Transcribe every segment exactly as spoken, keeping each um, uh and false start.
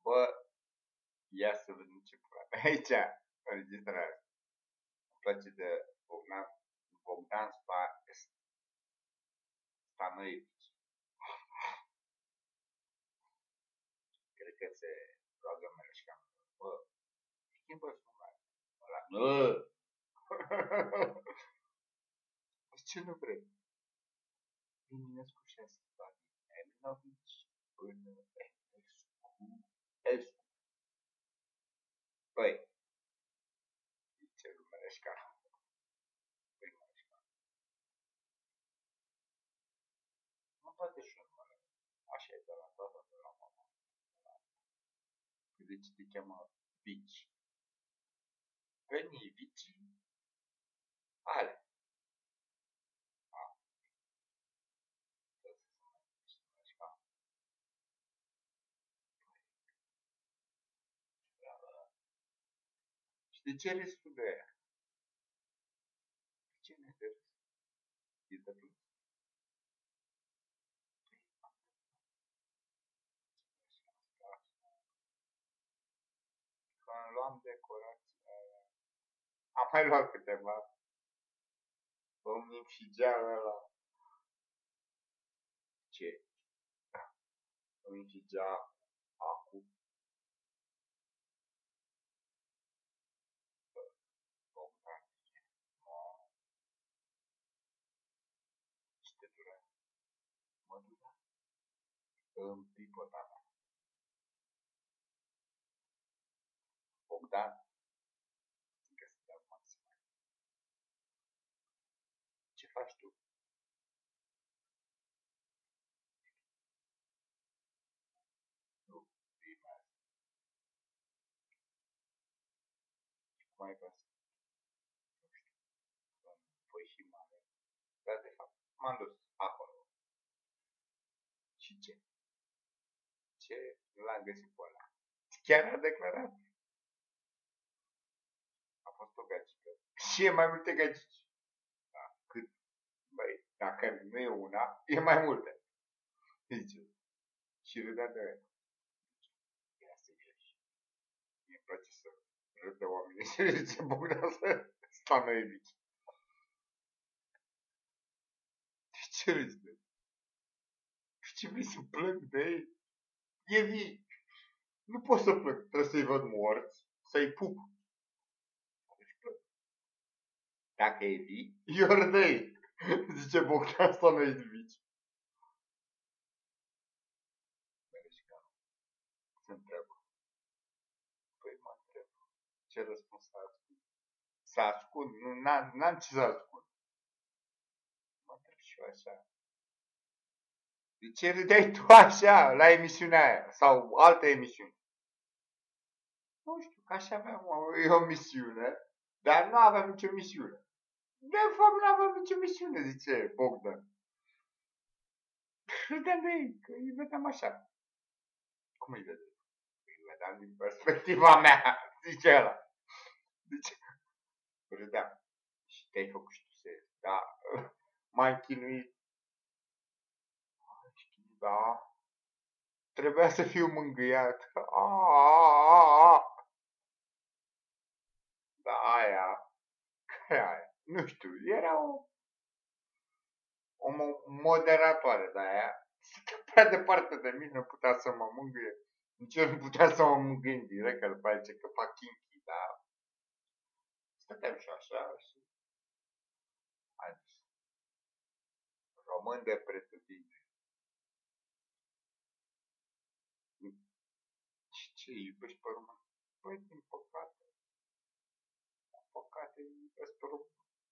Bă, ia să vedem ce pula. Aici, înregistrare. Îmi place de Bogdan, Bogdan Spa, Stanoevici. Cred că se roagă Meleșcan. Bă, schimbă sunare. Ăla, nu! Ce nu vrei? Eminescu și asta. Eminovici până Escu. Escu. Băi, ce lui Meleșcan. Băi, Meleșcan. Nu poate și un mână. Așa e de la tata, de la mama. De ce te cheamă Vici? Veni Vici? Ale. Și de ce râzi tu de aia? De ce ne de râzi? E de râzi. Când luam decorația aia, am mai luat câteva. Îmi infigea ăla. Ce? Îmi infigea acum. Bogdan. Și te durea. Mă durea. Îmi pipota mea. Bogdan. Că să dau maxim. Ce faci tu? Nu, prima asta. Cum ai vrea să? Nu știu. Voi și mare. Dar de fapt, m-am dus acolo. Și ce? Ce? Nu l-am găsit pe ăla. Chiar a declarat? A fost o gagică. Și e mai multe gagici. Da, cât? Băi, dacă nu e una, e mai multe. Zice. Și râdea de aia. Ia să ieși. Mie îmi place să râd de oameni și zice Bogdan să Stanoevici. De ce râzi de ei? De ce vrei să plâng de ei? E vii. Nu pot să plâng. Trebuie să-i văd morți, să-i pup. Dacă e vii, eu râd de ei. Zice Bogdan Stanoevici. Se întreabă. Păi mă întreb. Ce răspuns să ascund? Să ascund? Nu, n-am ce să ascund. Mă întreb și eu așa. De ce râdeai tu așa la emisiunea aia? Sau altă emisiune? Nu știu, că așa aveam o, o misiune, dar nu aveam nicio misiune. De fapt, nu aveam nicio misiune, zice Bogdan. Râdeam de ei, că îi vedeam așa. Cum îi vedeam? Îi vedeam din perspectiva mea, zice ăla. Zice, râdeam. Și te-ai făcut și tu serios. Da, m-ai chinuit. Da. Trebuia să fiu mângâiat. Aaaa. Da, aia. Care aia? Nu știu, era o, o moderatoare de aia. Stătea prea departe de mine, nu putea să mă mângâie. Nici eu nu putea să mă mângâie în direct, că după aia zice că fac kinky, dar stăteam și așa și am zis, român de pretutindeni. Și ce, iubești pe român? Păi, din păcate, din păcate, iubesc pe român.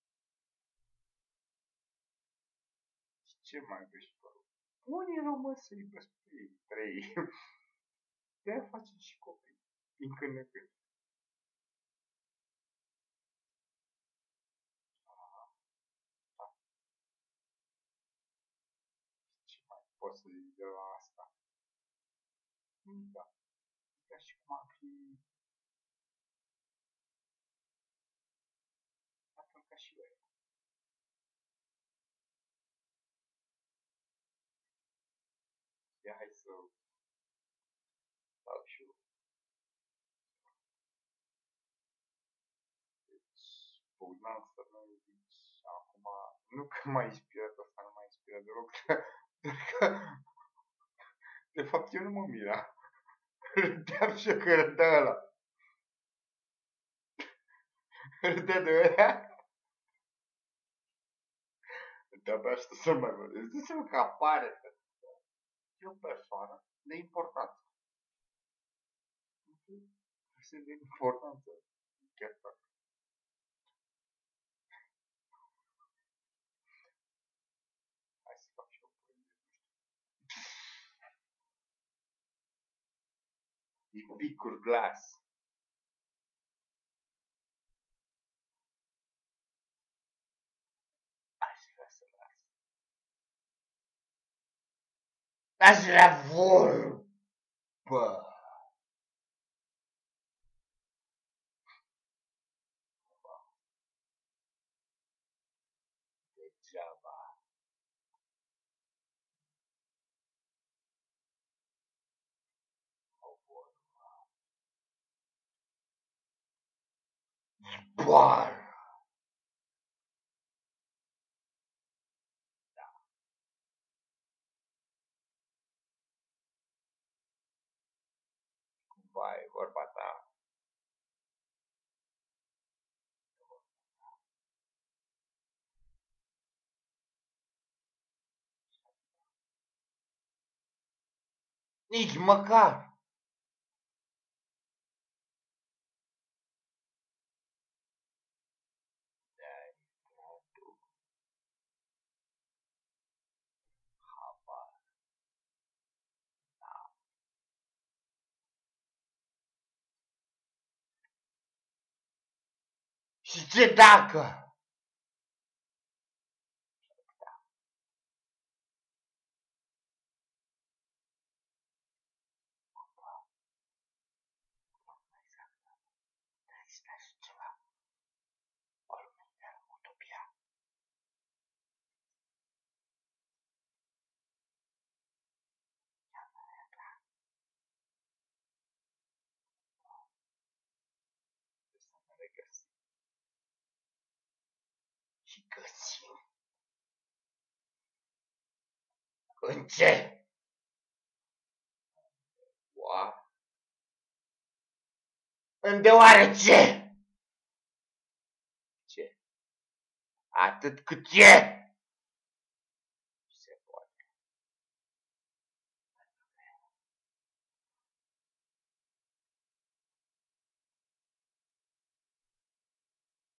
Și ce mai iubești pe român? Unii români să iubesc pe ei, trei. De-aia facem și copii, din când în când. Ce mai pot să zic de la asta? Da. Ca și cum am fi... La fel ca și eu. Ia hai să... Dau și eu Bogdan Stănovici, acum, nu că m-a inspirat ăsta, nu m-a inspirat deloc, doar că, de fapt, eu nu mă mira. Râdeam și eu că râdea ăla. Râdea de ăia. De-abia aștept să-l mai văd. Îți dă seama că apare că e o persoană de importanță. Este de importanță. Chiar fac. Hai să fac și eu poezie. E picuri glas. Aș vrea să las. Aș vrea vorbă. Degeaba. O vorbă. Zboară. Da. Vai, vorba ta. Nici măcar. Habar. Da. Și ce dacă? Și găsim. În ce? Oa? În deoarece? Ce? Atât cât e.